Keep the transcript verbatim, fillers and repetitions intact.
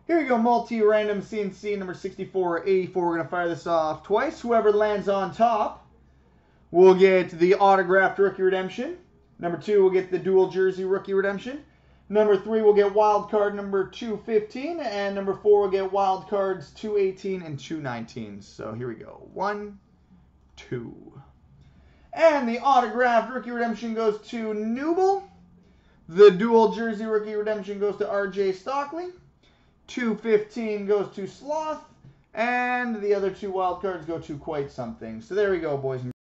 Here we go, multi-random C and C number sixty-four eighty-four. We're going to fire this off twice. Whoever lands on top will get the autographed rookie redemption. Number two will get the dual jersey rookie redemption. Number three will get wild card number two fifteen. And number four will get wild cards two eighteen and two nineteen. So here we go. One, two. And the autographed rookie redemption goes to Newble. The dual jersey rookie redemption goes to R J Stockley. two fifteen goes to Sloth. And the other two wild cards go to Quite Something. So there we go, boys and girls.